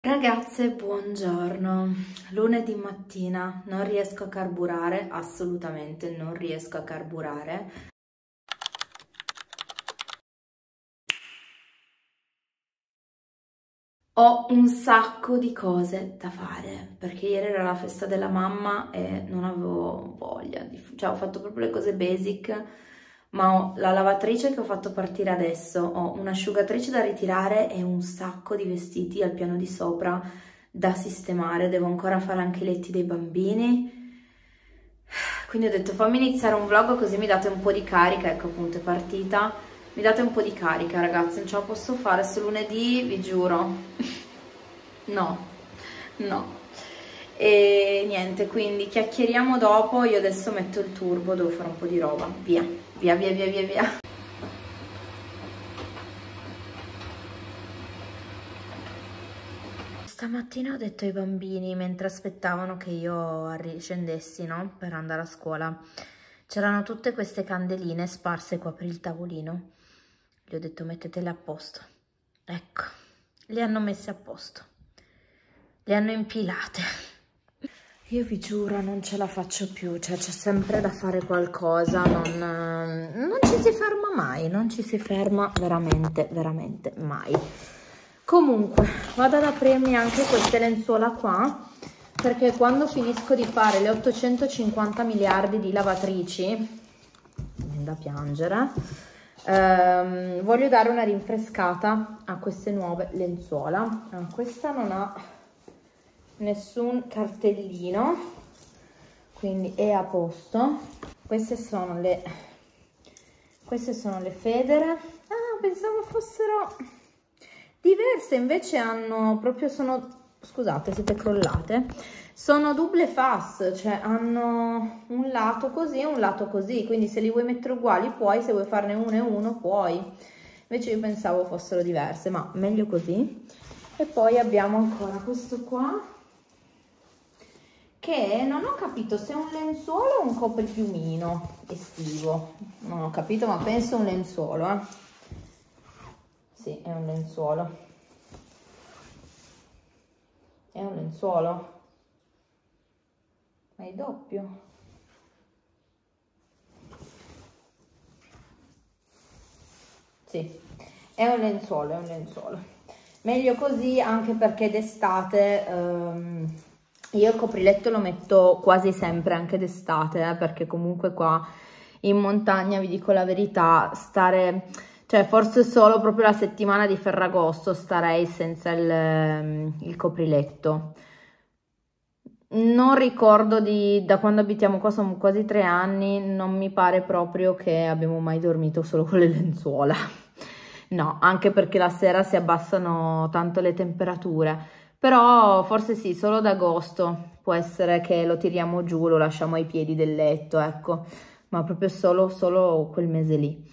Ragazze, buongiorno. Lunedì mattina, non riesco a carburare, assolutamente non riesco a carburare. Ho un sacco di cose da fare, perché ieri era la festa della mamma e non avevo voglia cioè ho fatto proprio le cose basic, ma ho la lavatrice che ho fatto partire adesso, ho un'asciugatrice da ritirare e un sacco di vestiti al piano di sopra da sistemare. Devo ancora fare anche i letti dei bambini, quindi ho detto fammi iniziare un vlog così mi date un po' di carica. Ecco, appunto è partita, mi date un po' di carica ragazzi, non ce la posso fare sto lunedì, vi giuro. No, no. E niente, quindi chiacchieriamo dopo. Io adesso metto il turbo, devo fare un po' di roba. Via, via, via, via, via, via. Stamattina ho detto ai bambini, mentre aspettavano che io scendessi, no? Per andare a scuola, c'erano tutte queste candeline sparse qua per il tavolino. Gli ho detto mettetele a posto. Ecco, le hanno messe a posto. Le hanno impilate. Io vi giuro non ce la faccio più, cioè c'è sempre da fare qualcosa, non ci si ferma mai, non ci si ferma veramente, veramente mai. Comunque vado ad aprirmi anche queste lenzuola qua, perché quando finisco di fare le 850 miliardi di lavatrici, viene da piangere, voglio dare una rinfrescata a queste nuove lenzuola. Questa non ha nessun cartellino, quindi è a posto. Queste sono le federe. Ah, pensavo fossero diverse, invece hanno proprio, scusate, siete crollate, sono double fas, cioè hanno un lato così e un lato così, quindi se li vuoi mettere uguali puoi, se vuoi farne uno e uno puoi. Invece io pensavo fossero diverse, ma meglio così. E poi abbiamo ancora questo qua, che non ho capito se è un lenzuolo o un copripiumino estivo, non ho capito, ma penso un lenzuolo, Sì, è un lenzuolo. È un lenzuolo? Ma è doppio? Sì, è un lenzuolo, è un lenzuolo. Meglio così, anche perché d'estate io il copriletto lo metto quasi sempre anche d'estate, perché comunque qua in montagna, vi dico la verità, cioè forse solo proprio la settimana di Ferragosto starei senza il copriletto. Non ricordo da quando abitiamo qua, sono quasi 3 anni, non mi pare proprio che abbiamo mai dormito solo con le lenzuola. No, anche perché la sera si abbassano tanto le temperature. Però forse sì, solo ad agosto può essere che lo tiriamo giù, lo lasciamo ai piedi del letto, ecco, ma proprio solo quel mese lì.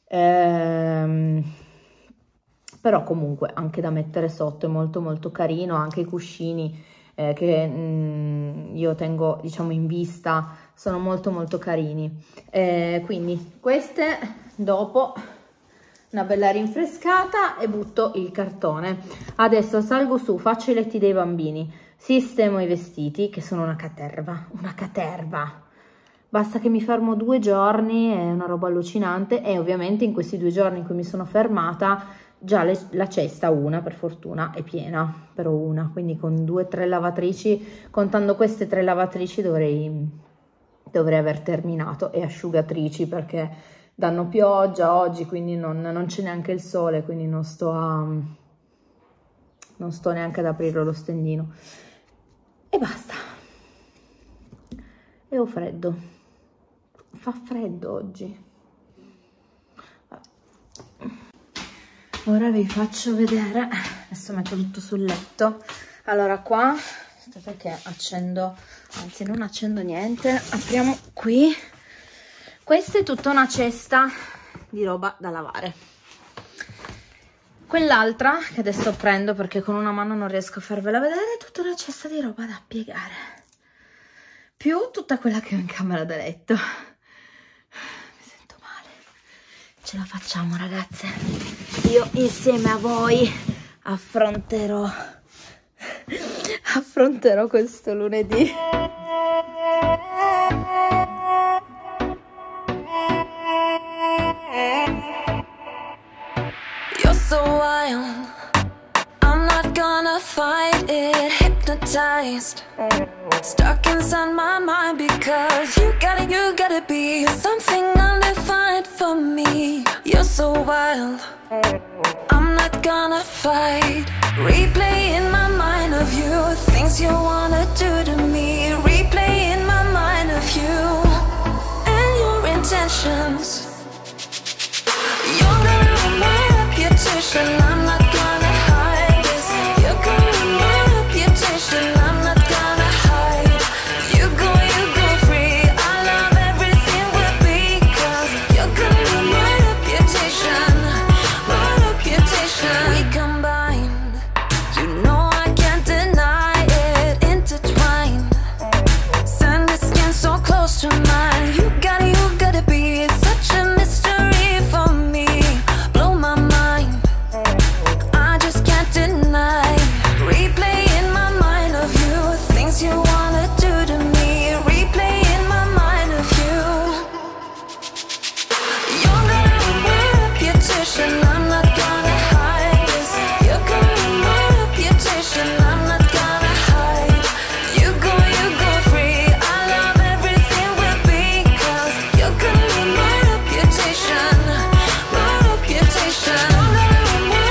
Però comunque anche da mettere sotto è molto molto carino, anche i cuscini che io tengo, diciamo, in vista, sono molto molto carini. Quindi queste dopo una bella rinfrescata e butto il cartone. Adesso salgo su, faccio i letti dei bambini, sistemo i vestiti, che sono una caterva, una caterva. Basta che mi fermo 2 giorni, è una roba allucinante, e ovviamente in questi 2 giorni in cui mi sono fermata già la cesta, una per fortuna, è piena, però una, quindi con 2 o 3 lavatrici, contando queste 3 lavatrici dovrei aver terminato, e asciugatrici perché danno pioggia oggi, quindi non c'è neanche il sole, quindi non sto neanche ad aprire lo stendino, e basta. E ho freddo, fa freddo oggi. Ora vi faccio vedere, adesso metto tutto sul letto. Allora qua, aspettate che accendo, anzi non accendo niente, apriamo qui. Questa è tutta una cesta di roba da lavare. Quell'altra, che adesso prendo perché con una mano non riesco a farvela vedere, è tutta una cesta di roba da piegare. Più tutta quella che ho in camera da letto. Mi sento male. Ce la facciamo, ragazze. Io insieme a voi affronterò affronterò questo lunedì. You're so wild, I'm not gonna fight it. Hypnotized, stuck inside my mind because you gotta be something undefined for me. You're so wild, I'm not gonna fight. Replay in my mind of you, things you wanna do to me. Replay in my mind of you and your intentions. You're gonna ruin my reputation, I'm not gonna hide this. You're gonna ruin my reputation, I'm not gonna hide. You go free, I love everything we're because you're gonna ruin my reputation, my reputation. We combined, you know I can't deny it, intertwined. Send the skin so close to mine. You gotta be such a mystery for me. Blow my mind, I just can't deny. Replay in my mind of you, things you wanna do to me. Replay in my mind of you. You're gonna ruin my reputation, I'm not gonna hide this. You're gonna ruin my reputation, I'm not gonna hide. You go free, I love everything we're because you're gonna ruin my reputation, my reputation. You're gonna ruin my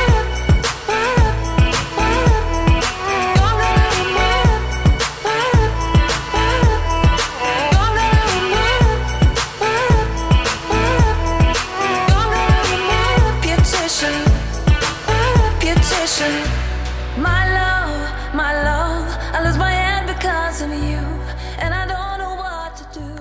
reputation, reputation. My love, I lose my head because of you, and I don't know what to do.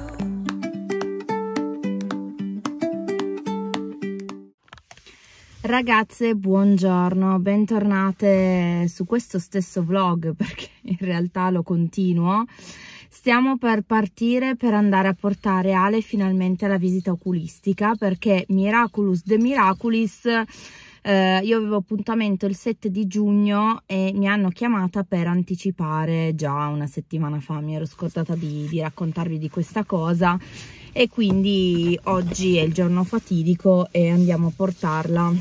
Ragazze, buongiorno, bentornate su questo stesso vlog perché in realtà lo continuo. Stiamo per partire per andare a portare Ale finalmente alla visita oculistica perché Miraculous de Miraculis, io avevo appuntamento il 7 di giugno e mi hanno chiamata per anticipare già una settimana fa. Mi ero scordata di raccontarvi di questa cosa e quindi oggi è il giorno fatidico e andiamo a portarla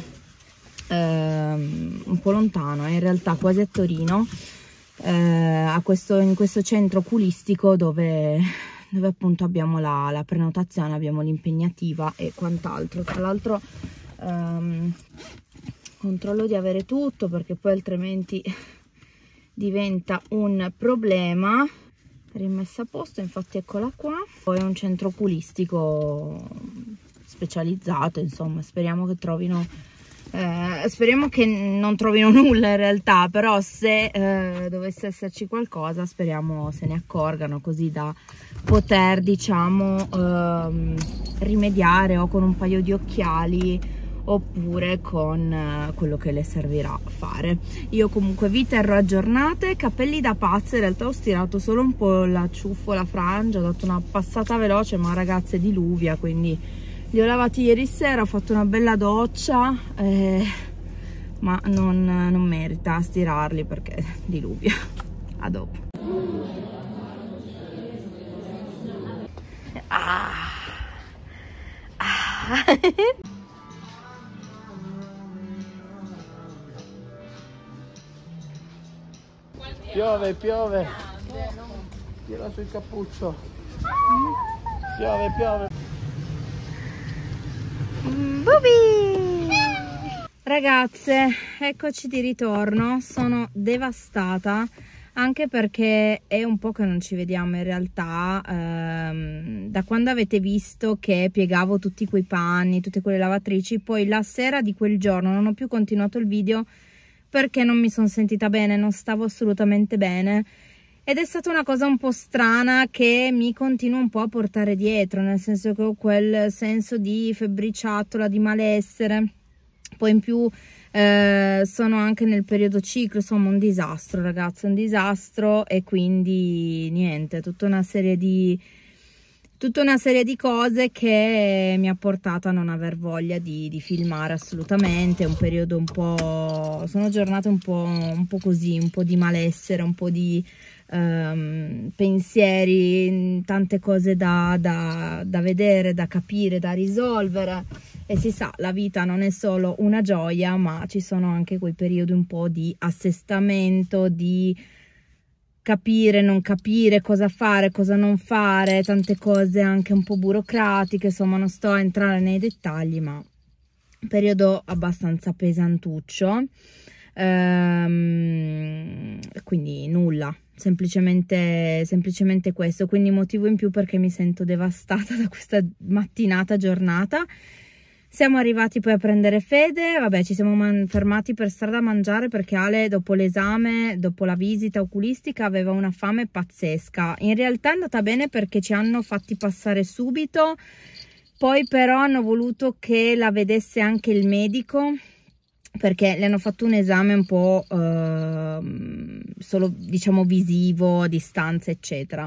un po' lontano, in realtà quasi a Torino, in questo centro oculistico dove appunto abbiamo la prenotazione, abbiamo l'impegnativa e quant'altro. Tra l'altro controllo di avere tutto perché poi altrimenti diventa un problema. Rimessa a posto, infatti eccola qua. Poi è un centro oculistico specializzato, insomma, speriamo che trovino speriamo che non trovino nulla in realtà, però se dovesse esserci qualcosa speriamo se ne accorgano, così da poter, diciamo, rimediare o con un paio di occhiali oppure con quello che le servirà a fare. Io comunque vi terrò aggiornate. Capelli da pazza, in realtà ho stirato solo un po' la ciuffo, la frangia, ho dato una passata veloce, ma ragazze diluvia, quindi li ho lavati ieri sera, ho fatto una bella doccia, ma non merita stirarli perché diluvia. A dopo. Piove, piove. Tira sul cappuccio. Piove, piove. Bubi! Ragazze, eccoci di ritorno. Sono devastata anche perché è un po' che non ci vediamo in realtà, da quando avete visto che piegavo tutti quei panni, tutte quelle lavatrici. Poi la sera di quel giorno non ho più continuato il video perché non mi sono sentita bene, non stavo assolutamente bene ed è stata una cosa un po' strana che mi continua un po' a portare dietro, nel senso che ho quel senso di febbriciattolo, di malessere. Poi in più sono anche nel periodo ciclo, insomma un disastro ragazzi, un disastro, e quindi niente, tutta una serie di tutta una serie di cose che mi ha portato a non aver voglia di filmare assolutamente. Un periodo un po', sono giornate un po' così, un po' di malessere, un po' di pensieri, tante cose da vedere, da capire, da risolvere. E si sa, la vita non è solo una gioia, ma ci sono anche quei periodi un po' di assestamento, di capire, non capire, cosa fare, cosa non fare, tante cose anche un po' burocratiche. Insomma, non sto a entrare nei dettagli, ma un periodo abbastanza pesantuccio. Quindi nulla, semplicemente questo, quindi motivo in più perché mi sento devastata da questa giornata. Siamo arrivati poi a prendere Fede, vabbè, ci siamo fermati per strada a mangiare perché Ale dopo l'esame, dopo la visita oculistica, aveva una fame pazzesca. In realtà è andata bene perché ci hanno fatti passare subito, poi però hanno voluto che la vedesse anche il medico, perché le hanno fatto un esame un po' solo, diciamo, visivo, a distanza, eccetera.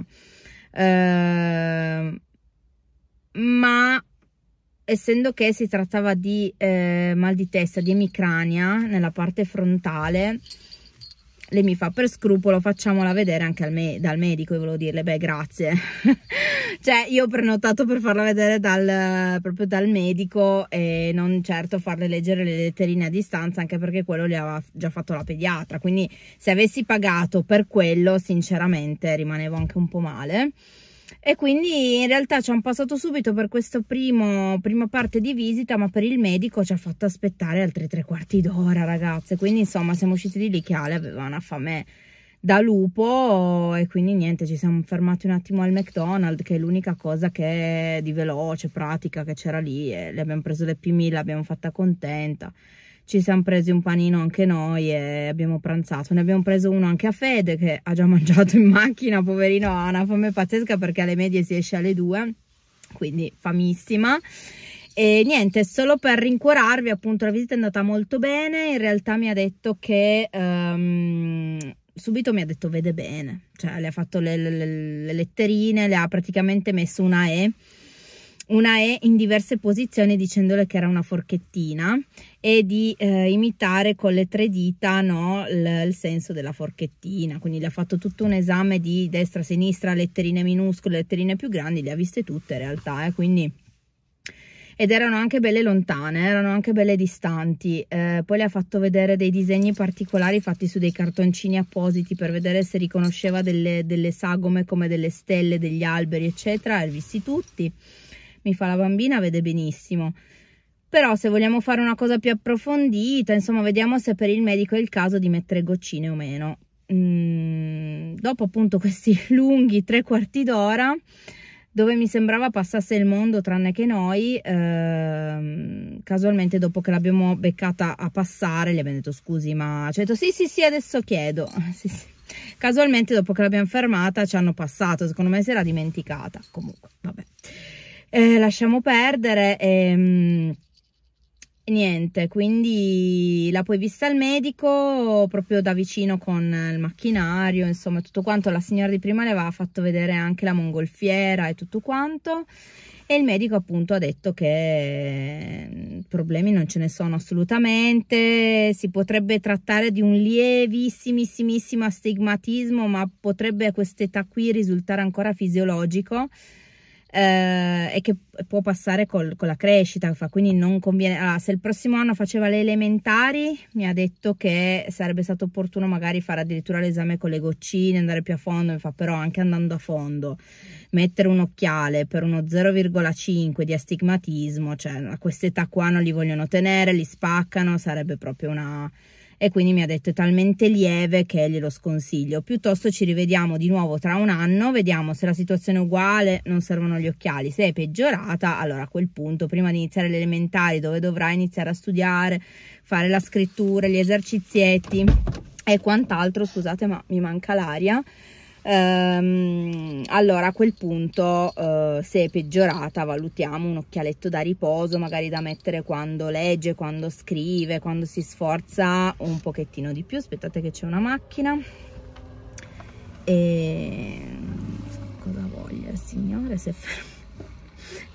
Ma essendo che si trattava di mal di testa, di emicrania nella parte frontale, lei mi fa: per scrupolo facciamola vedere anche dal medico. E volevo dirle: beh, grazie. Cioè, io ho prenotato per farla vedere proprio dal medico e non certo farle leggere le letterine a distanza, anche perché quello le aveva già fatto la pediatra. Quindi se avessi pagato per quello, sinceramente rimanevo anche un po' male. E quindi in realtà ci hanno passato subito per questa prima parte di visita, ma per il medico ci ha fatto aspettare altri 3/4 d'ora, ragazze. Quindi insomma siamo usciti di lì che Ale aveva una fame da lupo, e quindi niente, ci siamo fermati un attimo al McDonald's, che è l'unica cosa che è di veloce, pratica, che c'era lì, e le abbiamo preso le P1000, l'abbiamo fatta contenta. Ci siamo presi un panino anche noi e abbiamo pranzato. Ne abbiamo preso uno anche a Fede, che ha già mangiato in macchina, poverino, ha una fame pazzesca perché alle medie si esce alle 2, quindi famissima. E niente, solo per rincuorarvi, appunto, la visita è andata molto bene. In realtà mi ha detto che subito mi ha detto vede bene, cioè le ha fatto le letterine, le ha praticamente messo una E in diverse posizioni, dicendole che era una forchettina, e di imitare con le 3 dita, no, il senso della forchettina. Quindi le ha fatto tutto un esame di destra, sinistra, letterine minuscole, letterine più grandi, le ha viste tutte in realtà, quindi, ed erano anche belle lontane, erano anche belle distanti. Poi le ha fatto vedere dei disegni particolari fatti su dei cartoncini appositi per vedere se riconosceva delle sagome come delle stelle, degli alberi, eccetera. Li ha visti tutti. Mi fa: la bambina vede benissimo, però se vogliamo fare una cosa più approfondita, insomma, vediamo se per il medico è il caso di mettere goccine o meno. Dopo appunto questi lunghi 3/4 d'ora, dove mi sembrava passasse il mondo tranne che noi, casualmente dopo che l'abbiamo beccata a passare, gli abbiamo detto: scusi, ma ci ha detto sì, adesso chiedo. Sì. Casualmente dopo che l'abbiamo fermata ci hanno passato, secondo me si era dimenticata. Comunque vabbè, lasciamo perdere. Niente, quindi l'ha poi vista il medico proprio da vicino con il macchinario, insomma tutto quanto. La signora di prima le aveva fatto vedere anche la mongolfiera e tutto quanto, e il medico appunto ha detto che problemi non ce ne sono assolutamente. Si potrebbe trattare di un lievissimissimo astigmatismo, ma potrebbe a quest'età qui risultare ancora fisiologico, e che può passare con la crescita, quindi non conviene. Allora, se il prossimo anno faceva le elementari, mi ha detto che sarebbe stato opportuno magari fare addirittura l'esame con le goccine, andare più a fondo. Mi fa: però anche andando a fondo, mettere un occhiale per uno 0,5 di astigmatismo, cioè a quest'età qua non li vogliono tenere, li spaccano, sarebbe proprio una... E quindi mi ha detto: è talmente lieve che glielo sconsiglio, piuttosto ci rivediamo di nuovo tra un anno, vediamo se la situazione è uguale, non servono gli occhiali. Se è peggiorata, allora a quel punto, prima di iniziare le elementari, dove dovrai iniziare a studiare, fare la scrittura, gli esercizietti e quant'altro, scusate ma mi manca l'aria, allora a quel punto, se è peggiorata, valutiamo un occhialetto da riposo, magari da mettere quando legge, quando scrive, quando si sforza un pochettino di più. Aspettate che c'è una macchina, e cosa voglia il signore, se fermo.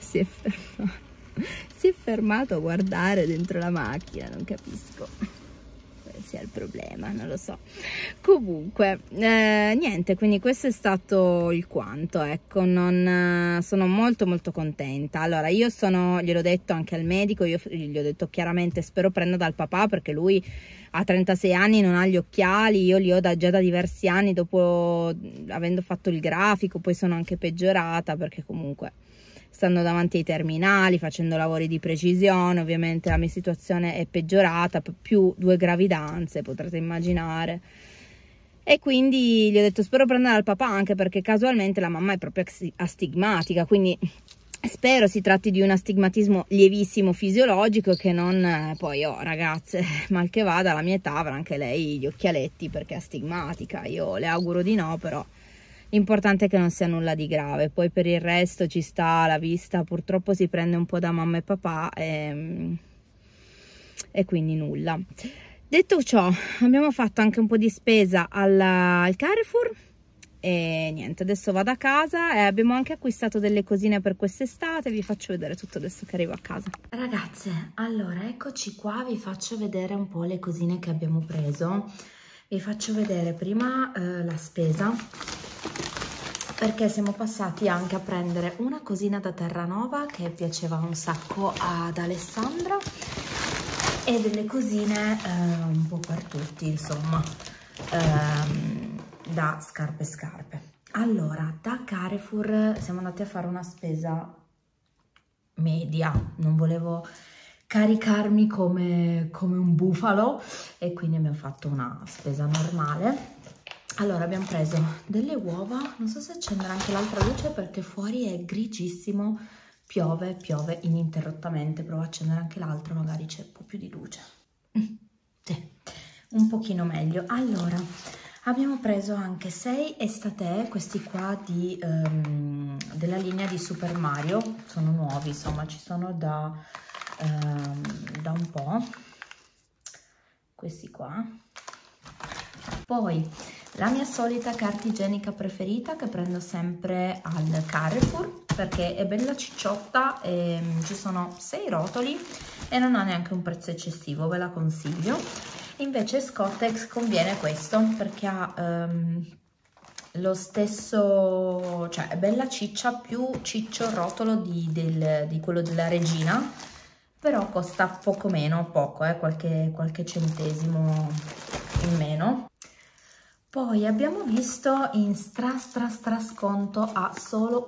si è fermato a guardare dentro la macchina, non capisco sia il problema, non lo so. Comunque niente, quindi questo è stato il quanto, ecco. Sono molto contenta. Allora io gliel'ho detto anche al medico, io gli ho detto chiaramente spero prenda dal papà, perché lui ha 36 anni, non ha gli occhiali, io li ho già da diversi anni, dopo avendo fatto il grafico poi sono anche peggiorata, perché comunque stando davanti ai terminali, facendo lavori di precisione, ovviamente la mia situazione è peggiorata, più 2 gravidanze, potrete immaginare. E quindi gli ho detto spero prendere dal papà, anche perché casualmente la mamma è proprio astigmatica, quindi spero si tratti di un astigmatismo lievissimo fisiologico, che non poi ragazze, mal che vada, alla mia età avrà anche lei gli occhialetti perché è astigmatica. Io le auguro di no, però l'importante è che non sia nulla di grave. Poi per il resto ci sta, la vista purtroppo si prende un po' da mamma e papà e quindi nulla. Detto ciò, abbiamo fatto anche un po' di spesa al Carrefour e niente, adesso vado a casa e abbiamo anche acquistato delle cosine per quest'estate. Vi faccio vedere tutto adesso che arrivo a casa. Ragazze, allora eccoci qua, vi faccio vedere un po' le cosine che abbiamo preso. Vi faccio vedere prima la spesa, perché siamo passati anche a prendere una cosina da Terranova che piaceva un sacco ad Alessandra e delle cosine un po' per tutti, insomma, da scarpe. Allora, da Carrefour siamo andati a fare una spesa media, non volevo caricarmi come un bufalo e quindi abbiamo fatto una spesa normale. Allora abbiamo preso delle uova, non so se accendere anche l'altra luce perché fuori è grigissimo, piove ininterrottamente, provo a accendere anche l'altra, magari c'è un po' più di luce. Sì, un pochino meglio. Allora abbiamo preso anche 6 estate, questi qua della linea di Super Mario, sono nuovi, insomma ci sono da un po', questi qua. Poi la mia solita carta igienica preferita che prendo sempre al Carrefour perché è bella cicciotta e ci sono 6 rotoli e non ha neanche un prezzo eccessivo, ve la consiglio. Invece Scottex conviene questo perché ha lo stesso, cioè è bella ciccia, più ciccio il rotolo di quello della Regina, però costa poco meno, qualche centesimo in meno. Poi abbiamo visto in stra sconto a solo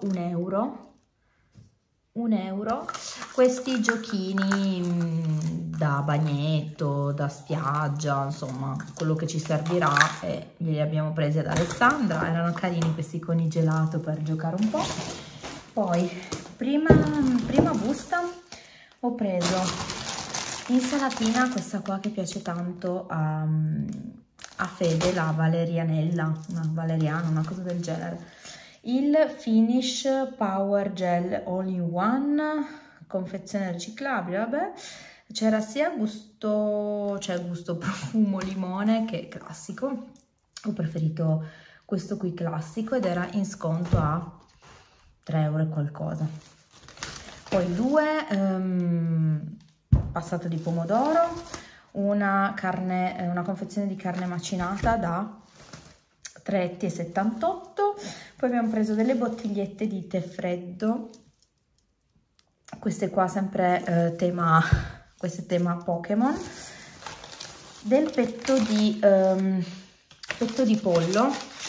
un euro questi giochini da bagnetto, da spiaggia, insomma quello che ci servirà, e li abbiamo presi ad Alessandra. Erano carini questi con i gelato per giocare un po'. Poi prima busta ho preso insalatina, questa qua che piace tanto a Fede, la valerianella, una cosa del genere. Il Finish Power Gel All in One, confezione riciclabile, vabbè. C'era sia gusto profumo limone che classico. Ho preferito questo qui classico ed era in sconto a 3 euro e qualcosa. Poi 2 passato di pomodoro, una confezione di carne macinata da 3,78 €. Poi abbiamo preso delle bottigliette di tè freddo, queste qua sempre tema Pokémon, del petto di pollo,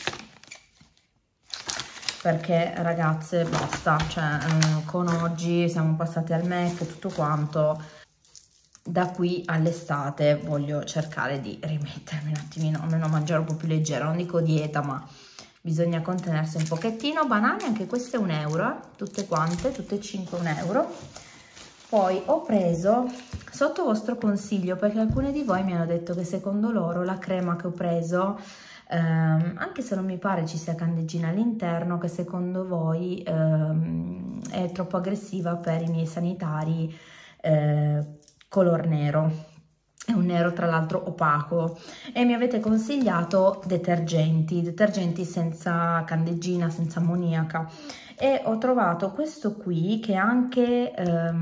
perché ragazze basta, cioè con oggi siamo passati al Mac e tutto quanto. Da qui all'estate voglio cercare di rimettermi un attimino, almeno mangiare un po' più leggero, non dico dieta, ma bisogna contenersi un pochettino. Banane, anche queste 1 euro, tutte quante, tutte e 5 1 euro. Poi ho preso, sotto vostro consiglio, perché alcune di voi mi hanno detto che secondo loro la crema che ho preso, anche se non mi pare ci sia candeggina all'interno, che secondo voi è troppo aggressiva per i miei sanitari color nero. è un nero tra l'altro opaco, e mi avete consigliato detergenti senza candeggina, senza ammoniaca, e ho trovato questo qui che anche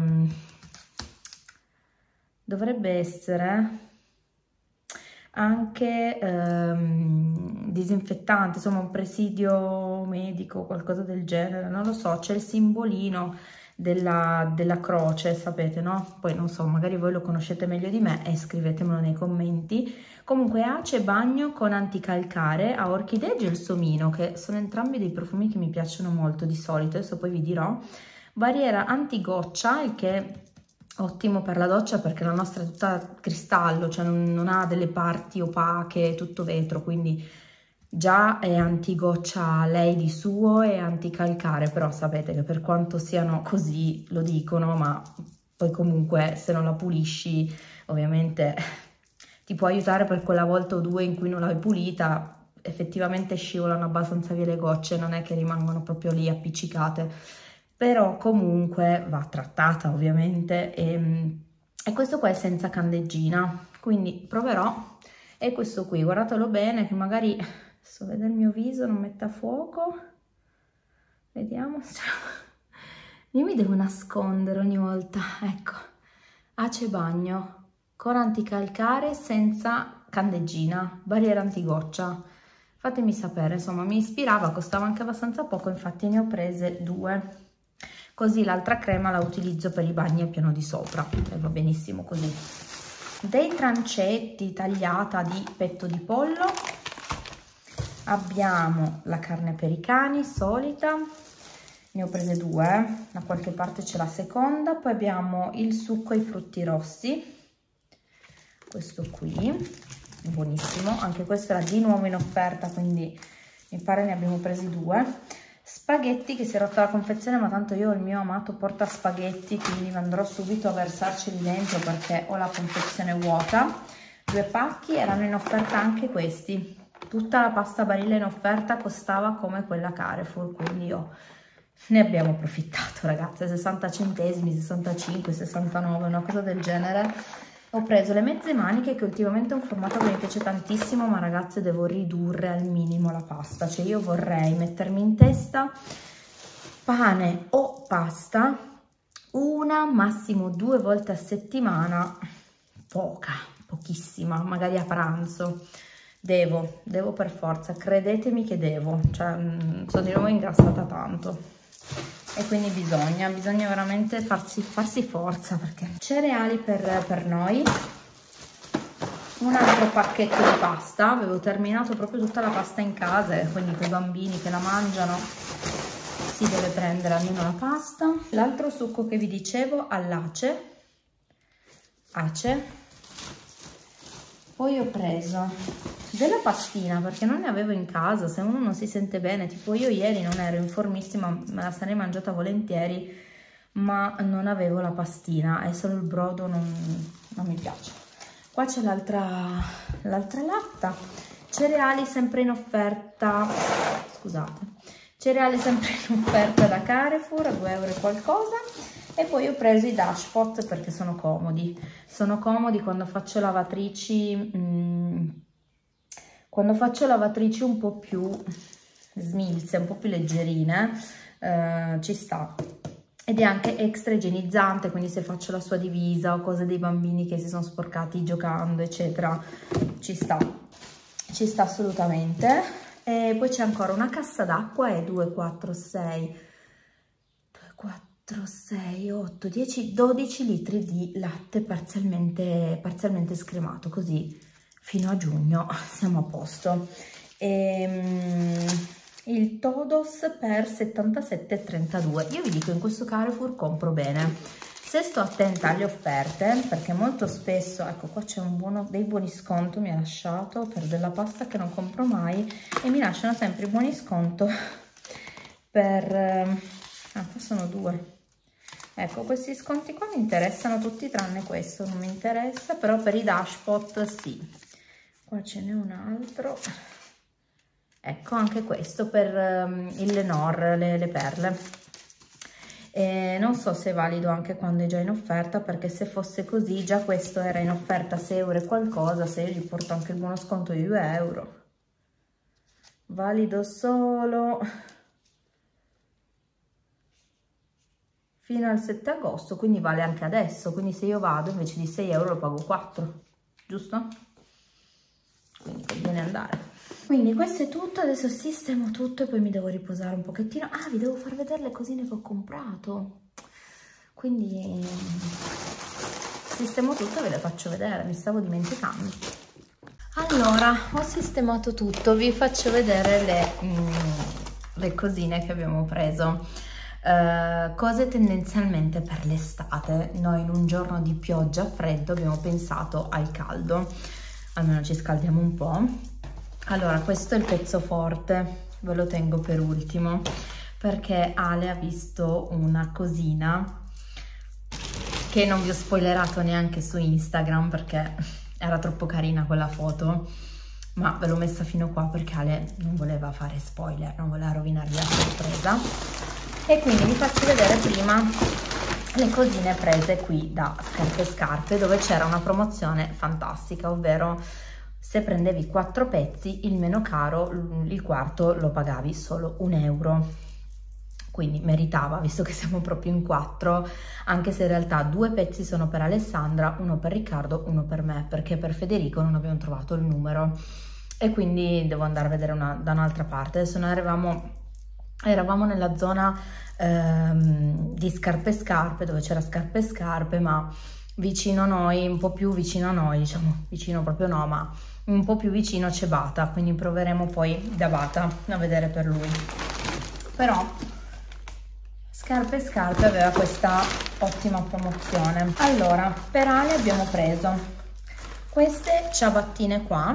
dovrebbe essere anche disinfettante, insomma un presidio medico, qualcosa del genere, non lo so, c'è il simbolino della croce, sapete, no? Poi non so, magari voi lo conoscete meglio di me e scrivetemelo nei commenti. Comunque Ace Bagno con anticalcare a orchidea e gelsomino, che sono entrambi dei profumi che mi piacciono molto di solito, adesso poi vi dirò. Barriera antigoccia, il che è ottimo per la doccia perché la nostra è tutta cristallo, cioè non ha delle parti opache, tutto vetro, quindi già è antigoccia lei di suo e anticalcare, però sapete che per quanto siano così, lo dicono, ma poi comunque se non la pulisci ovviamente ti può aiutare per quella volta o due in cui non l'hai pulita, effettivamente scivolano abbastanza via le gocce, non è che rimangono proprio lì appiccicate, però comunque va trattata ovviamente, e questo qua è senza candeggina, quindi proverò. E questo qui, guardatelo bene che magari, adesso vede il mio viso, non mette a fuoco, vediamo, io mi devo nascondere ogni volta, ecco, Ace Bagno con anticalcare senza candeggina, barriera antigoccia, fatemi sapere, insomma mi ispirava, costava anche abbastanza poco, infatti ne ho prese 2, così l'altra crema la utilizzo per i bagni al piano di sopra e va benissimo così. Dei trancetti tagliata di petto di pollo, abbiamo la carne per i cani solita, ne ho prese 2, da qualche parte c'è la seconda, poi abbiamo il succo ai frutti rossi, questo qui, buonissimo, anche questo era di nuovo in offerta, quindi mi pare ne abbiamo presi 2, spaghetti che si è rotta la confezione, ma tanto io ho il mio amato porta spaghetti, quindi andrò subito a versarceli dentro perché ho la confezione vuota, 2 pacchi, erano in offerta anche questi, tutta la pasta Barilla in offerta costava come quella Carrefour, quindi io ne abbiamo approfittato ragazze, 60 centesimi, 65, 69, una cosa del genere. Ho preso le mezze maniche, che ultimamente è un formato che mi piace tantissimo, ma ragazze devo ridurre al minimo la pasta, cioè io vorrei mettermi in testa pane o pasta una, massimo 2 volte a settimana, pochissima, magari a pranzo. Devo per forza, credetemi che devo, cioè sono di nuovo ingrassata tanto. E quindi bisogna veramente farsi forza, perché cereali per noi, un altro pacchetto di pasta, avevo terminato proprio tutta la pasta in casa, quindi con i bambini che la mangiano si deve prendere almeno la pasta. L'altro succo che vi dicevo all'Ace, poi ho preso della pastina perché non ne avevo in casa, se uno non si sente bene, tipo io ieri non ero in formissima, me la sarei mangiata volentieri, ma non avevo la pastina e solo il brodo non mi piace. Qua c'è l'altra latta, cereali sempre in offerta, scusate, cereali sempre in offerta da Carrefour a 2 euro e qualcosa. E poi ho preso i Dashpot perché sono comodi quando faccio lavatrici, un po' più smilze, un po' più leggerine, ci sta. Ed è anche extra igienizzante, quindi se faccio la sua divisa o cose dei bambini che si sono sporcati giocando, eccetera, ci sta assolutamente. E poi c'è ancora una cassa d'acqua e 2, 4, 6, 8, 10, 12 litri di latte parzialmente scremato, così fino a giugno siamo a posto. Il Todos per 77,32. Io vi dico, in questo Carrefour compro bene, se sto attenta alle offerte, perché molto spesso, ecco qua c'è dei buoni sconto, mi ha lasciato per della pasta che non compro mai, e mi lasciano sempre i buoni sconto per qua sono 2. Ecco, questi sconti qua mi interessano tutti tranne questo, non mi interessa, però per i Dashpot sì. Qua ce n'è un altro, ecco anche questo per il Lenor, le perle. e non so se è valido anche quando è già in offerta, perché se fosse così già questo era in offerta 6 euro e qualcosa, se io gli porto anche il buono sconto di 2 euro. Valido solo fino al 7 agosto, quindi vale anche adesso, quindi se io vado invece di 6 euro lo pago 4, giusto? Quindi conviene andare. Quindi questo è tutto, adesso sistemo tutto e poi mi devo riposare un pochettino. Ah, vi devo far vedere le cosine che ho comprato, quindi sistemo tutto e ve le faccio vedere, mi stavo dimenticando. Allora, ho sistemato tutto, vi faccio vedere le cosine che abbiamo preso. Cose tendenzialmente per l'estate. Noi in un giorno di pioggia freddo abbiamo pensato al caldo, almeno ci scaldiamo un po'. Allora, questo è il pezzo forte, ve lo tengo per ultimo perché Ale ha visto una cosina che non vi ho spoilerato neanche su Instagram perché era troppo carina quella foto, ma ve l'ho messa fino qua perché Ale non voleva fare spoiler, non voleva rovinarvi la sorpresa. E quindi vi faccio vedere prima le cosine prese qui da Scarpe Scarpe, dove c'era una promozione fantastica, ovvero se prendevi 4 pezzi il meno caro, il quarto lo pagavi solo 1 euro, quindi meritava, visto che siamo proprio in 4, anche se in realtà 2 pezzi sono per Alessandra, 1 per Riccardo, 1 per me, perché per Federico non abbiamo trovato il numero e quindi devo andare a vedere da un'altra parte. Adesso noi eravamo nella zona di Scarpe Scarpe, dove c'era Scarpe Scarpe, ma vicino a noi, un po' più vicino a noi, diciamo, vicino proprio no, ma un po' più vicino c'è Bata, quindi proveremo poi da Bata a vedere per lui. Però Scarpe Scarpe aveva questa ottima promozione. Allora, per Ale abbiamo preso queste ciabattine qua,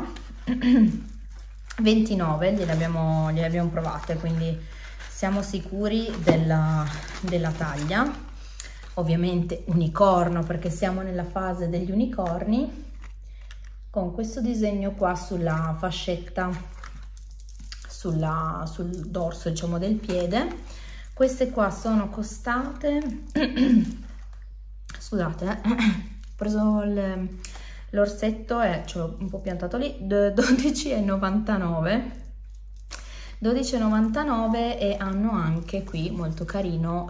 29, gliele abbiamo provate, quindi siamo sicuri della taglia. Ovviamente unicorno, perché siamo nella fase degli unicorni, con questo disegno qua sulla fascetta, sul dorso, diciamo, del piede. Queste qua sono costate scusate, ho preso l'orsetto e ce l'ho un po' piantato lì, 12,99 12,99 e hanno anche qui, molto carino,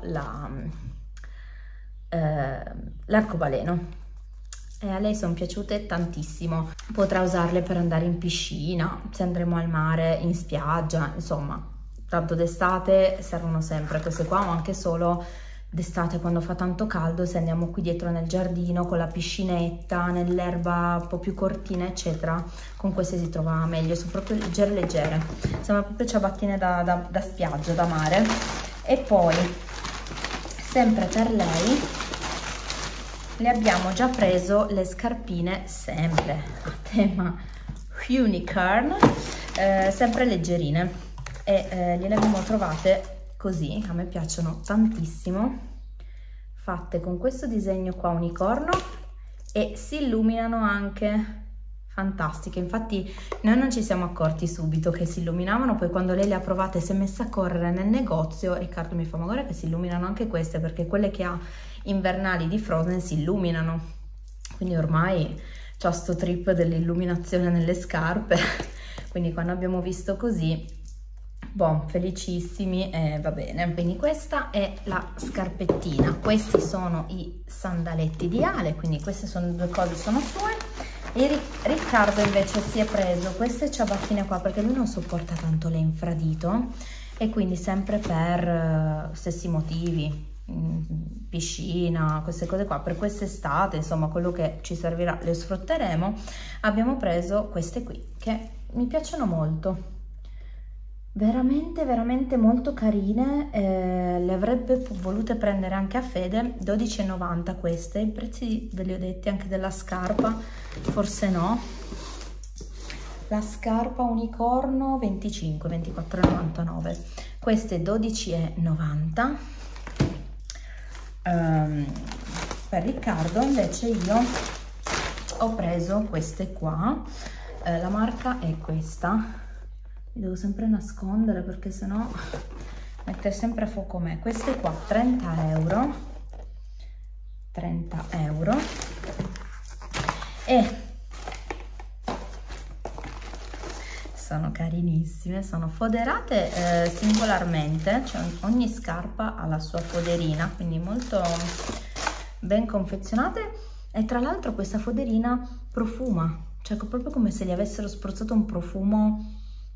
l'arcobaleno, e a lei sono piaciute tantissimo. Potrà usarle per andare in piscina, se andremo al mare, in spiaggia, insomma, tanto d'estate servono sempre queste qua, o anche solo d'estate quando fa tanto caldo, se andiamo qui dietro nel giardino con la piscinetta, nell'erba un po' più cortina eccetera, con queste si trova meglio, sono proprio leggere, sono proprio ciabattine da spiaggia, da mare. E poi sempre per lei le abbiamo già preso le scarpine, sempre a tema unicorn, sempre leggerine, e gliele abbiamo trovate così, a me piacciono tantissimo, fatte con questo disegno qua unicorno e si illuminano anche, fantastiche. Infatti noi non ci siamo accorti subito che si illuminavano, poi quando lei le ha provate si è messa a correre nel negozio, Riccardo mi fa: ma guarda che si illuminano anche queste, perché quelle che ha invernali di Frozen si illuminano, quindi ormai c'ho sto trip dell'illuminazione nelle scarpe quindi quando abbiamo visto così, boh, felicissimi, e va bene. Quindi questa è la scarpettina, questi sono i sandaletti di Ale, quindi queste sono due cose, sono sue. E Riccardo invece si è preso queste ciabattine qua perché lui non sopporta tanto l'infradito, e quindi sempre per stessi motivi, piscina, queste cose qua, per quest'estate, insomma quello che ci servirà le sfrutteremo. Abbiamo preso queste qui che mi piacciono molto, veramente molto carine, le avrebbe volute prendere anche a Fede, 12,90 queste, i prezzi ve li ho detti, anche della scarpa forse no, la scarpa unicorno 24,99, queste 12,90. Per Riccardo invece io ho preso queste qua, la marca è questa, mi devo sempre nascondere perché sennò mettere sempre a fuoco me. Queste qua 30 euro, 30 euro, e sono carinissime, sono foderate singolarmente, cioè ogni scarpa ha la sua foderina, quindi molto ben confezionate. E tra l'altro questa foderina profuma, cioè proprio come se gli avessero spruzzato un profumo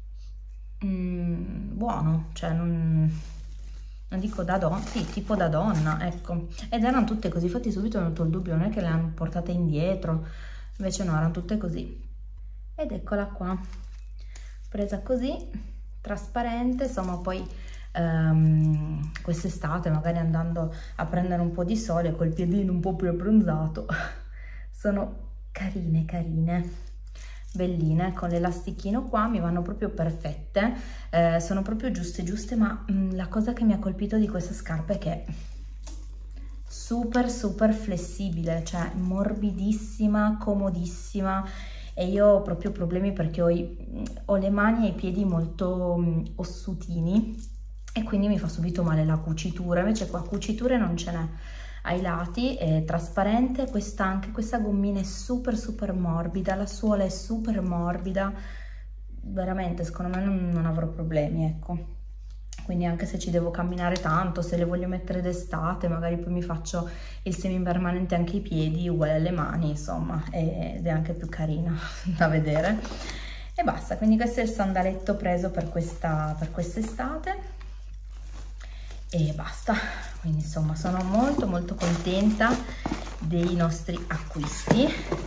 buono, cioè non dico da donna, sì, tipo da donna, ecco. Ed erano tutte così, infatti subito ho avuto il dubbio, non è che le hanno portate indietro, invece no, erano tutte così. Ed eccola qua, presa così, trasparente, insomma. Poi quest'estate, magari andando a prendere un po' di sole col piedino un po' più abbronzato, sono carine, belline, con l'elastichino qua mi vanno proprio perfette, sono proprio giuste, ma la cosa che mi ha colpito di questa scarpa è che è super flessibile, cioè morbidissima, comodissima. E io ho proprio problemi perché ho le mani e i piedi molto ossutini e quindi mi fa subito male la cucitura. Invece qua cuciture non ce n'è ai lati, è trasparente. Anche questa gommina è super morbida, la suola è super morbida, veramente secondo me non avrò problemi, ecco. Quindi anche se ci devo camminare tanto, se le voglio mettere d'estate, magari poi mi faccio il semipermanente anche ai piedi, uguale alle mani, insomma, ed è anche più carina da vedere. E basta, quindi questo è il sandaletto preso per quest'estate e basta. Quindi insomma sono molto contenta dei nostri acquisti.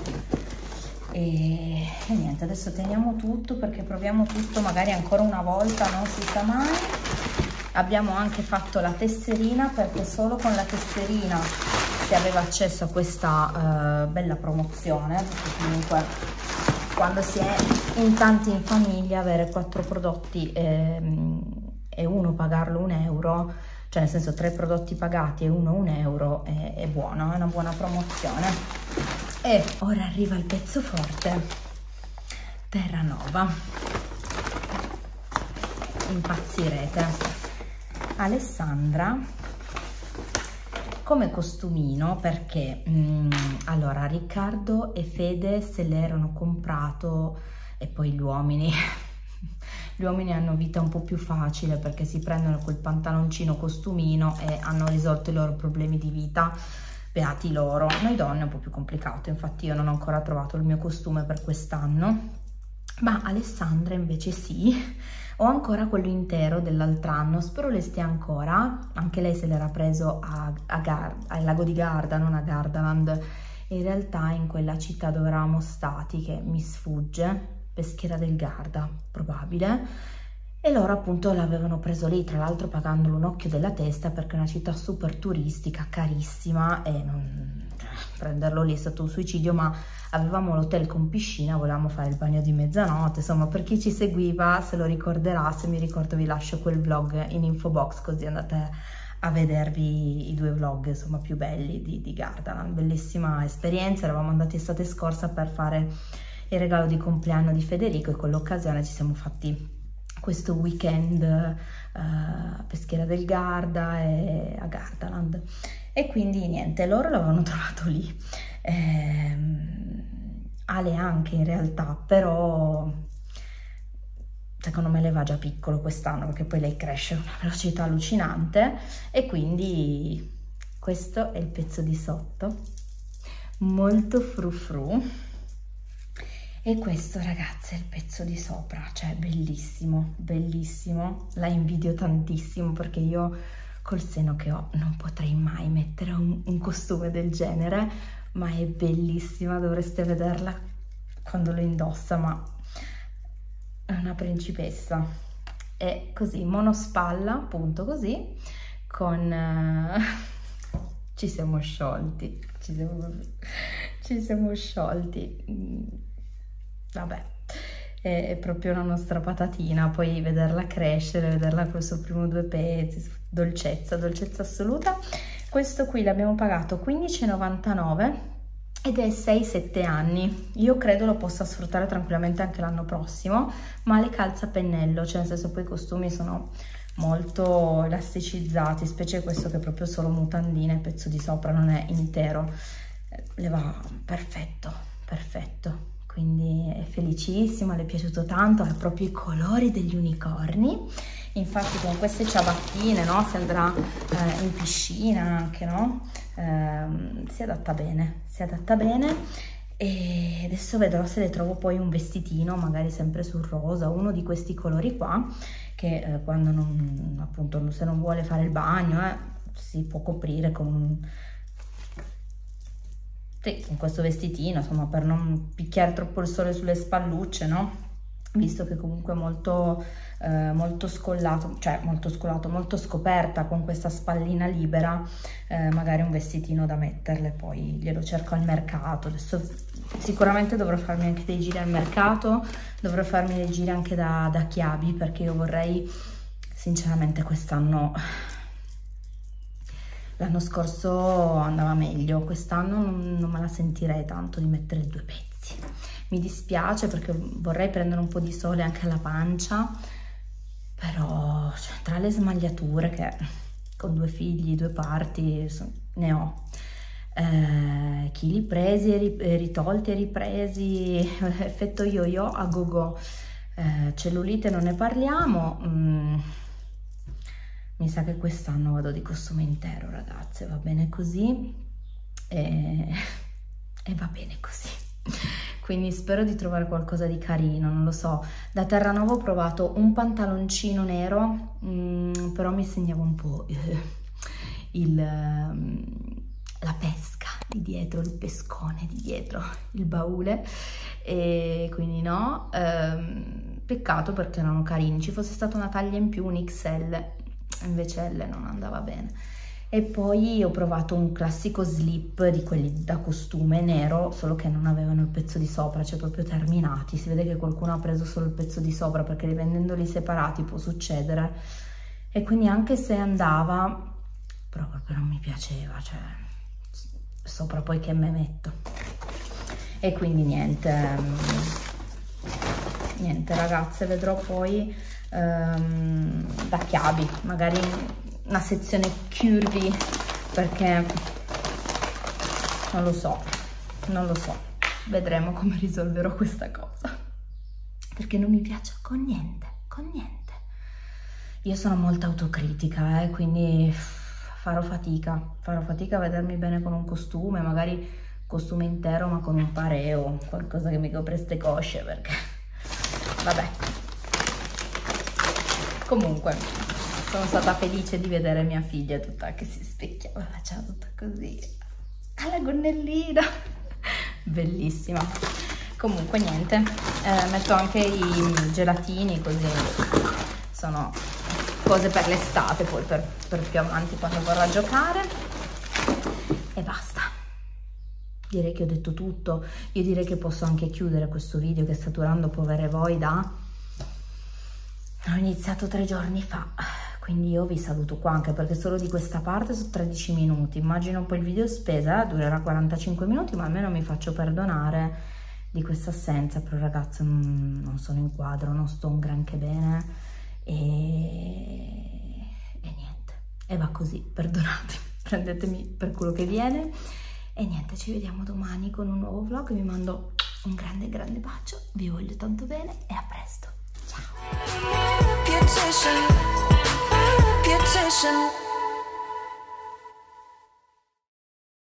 E niente, adesso teniamo tutto perché proviamo tutto magari ancora una volta, non si sa mai. Abbiamo anche fatto la tesserina perché solo con la tesserina si aveva accesso a questa bella promozione, perché comunque quando si è in tanti in famiglia avere 4 prodotti e uno pagarlo 1 euro, cioè nel senso 3 prodotti pagati e uno 1 euro è buono, è una buona promozione. E ora arriva il pezzo forte, Terranova, impazzirete. Alessandra come costumino, perché allora Riccardo e Fede se l'erano comprato, e poi gli uomini hanno vita un po' più facile perché si prendono quel pantaloncino costumino e hanno risolto i loro problemi di vita, beati loro. Noi donne è un po' più complicato, infatti io non ho ancora trovato il mio costume per quest'anno, ma Alessandra invece sì. Ho ancora quello intero dell'altro anno, spero le stia ancora. Anche lei se l'era preso al lago di Garda, non a Gardaland, e in realtà in quella città dove eravamo stati, che mi sfugge, Peschiera del Garda, probabile, e loro appunto l'avevano preso lì, tra l'altro pagandolo un occhio della testa perché è una città super turistica, carissima, e prenderlo lì è stato un suicidio. Ma avevamo l'hotel con piscina, volevamo fare il bagno di mezzanotte, insomma, per chi ci seguiva se lo ricorderà. Se mi ricordo vi lascio quel vlog in info box, così andate a vedervi i 2 vlog insomma più belli di Gardaland. Bellissima esperienza. Eravamo andati estate scorsa per fare il regalo di compleanno di Federico e con l'occasione ci siamo fatti questo weekend a Peschiera del Garda e a Gardaland, e quindi niente, loro l'avevano trovato lì. Ale anche in realtà, però secondo me le va già piccolo quest'anno perché poi lei cresce a una velocità allucinante. E quindi questo è il pezzo di sotto, molto frufru. E questo ragazzi è il pezzo di sopra, cioè bellissimo, la invidio tantissimo perché io col seno che ho non potrei mai mettere un costume del genere, ma è bellissima, dovreste vederla quando lo indossa, ma è una principessa. È così, monospalla, appunto così, con... ci siamo sciolti, vabbè, è proprio la nostra patatina. Poi vederla crescere, vederla con i suoi primi 2 pezzi, dolcezza assoluta. Questo qui l'abbiamo pagato 15,99 ed è 6-7 anni. Io credo lo possa sfruttare tranquillamente anche l'anno prossimo, ma le calza a pennello, cioè nel senso poi i costumi sono molto elasticizzati, specie questo che è proprio solo mutandine, il pezzo di sopra non è intero, le va perfetto, perfetto. Quindi è felicissima, le è piaciuto tanto, ha proprio i colori degli unicorni. Infatti con queste ciabattine, no, si andrà in piscina anche, no? Si adatta bene, si adatta bene. E adesso vedrò se le trovo poi un vestitino, magari sempre sul rosa, uno di questi colori qua, che quando non, appunto, se non vuole fare il bagno, si può coprire con questo vestitino, insomma, per non picchiare troppo il sole sulle spallucce, no? Visto che comunque è molto scollato, cioè molto scoperta, con questa spallina libera, magari un vestitino da metterle, poi glielo cerco al mercato. Adesso sicuramente dovrò farmi anche dei giri al mercato, dovrò farmi dei giri anche da Chiabi, perché io vorrei, sinceramente, quest'anno, l'anno scorso andava meglio, quest'anno non me la sentirei tanto di mettere 2 pezzi. Mi dispiace perché vorrei prendere un po' di sole anche alla pancia, però cioè, tra le smagliature, che con 2 figli, 2 parti, ne ho, chili presi e ritolti e ripresi, effetto yo-yo a go-go, cellulite non ne parliamo. Mi sa che quest'anno vado di costume intero, ragazze, va bene così e va bene così. Quindi spero di trovare qualcosa di carino, non lo so. Da Terranova ho provato un pantaloncino nero, però mi segnava un po' la pesca di dietro, il pescone di dietro, il baule, e quindi no. Peccato perché erano carini, ci fosse stata una taglia in più, un XL, invece L non andava bene. E poi ho provato un classico slip di quelli da costume nero, solo che non avevano il pezzo di sopra, cioè proprio terminati. Si vede che qualcuno ha preso solo il pezzo di sopra, perché rivendendoli separati può succedere. E quindi anche se andava, però proprio non mi piaceva, cioè sopra poi che me metto. E quindi niente ragazze, vedrò poi da Chiabi, magari una sezione curvy, perché non lo so, vedremo come risolverò questa cosa, perché non mi piace con niente. Io sono molto autocritica, quindi farò fatica a vedermi bene con un costume, magari costume intero ma con un pareo, qualcosa che mi copre ste cosce, perché vabbè. Comunque sono stata felice di vedere mia figlia tutta che si specchiava, faceva tutta così alla gonnellina, bellissima. Comunque niente, metto anche i gelatini, così sono cose per l'estate, poi per più avanti quando vorrò giocare, e basta. Direi che ho detto tutto. Io direi che posso anche chiudere questo video che sta durando, povere voi, ho iniziato 3 giorni fa, quindi io vi saluto qua, anche perché solo di questa parte sono 13 minuti, immagino poi il video spesa durerà 45 minuti, ma almeno mi faccio perdonare di questa assenza. Però ragazzi, non sono in quadro, non sto un granché bene e niente, e va così, perdonatemi, prendetemi per quello che viene, e niente, ci vediamo domani con un nuovo vlog. Vi mando un grande bacio, vi voglio tanto bene e a presto. Ciao.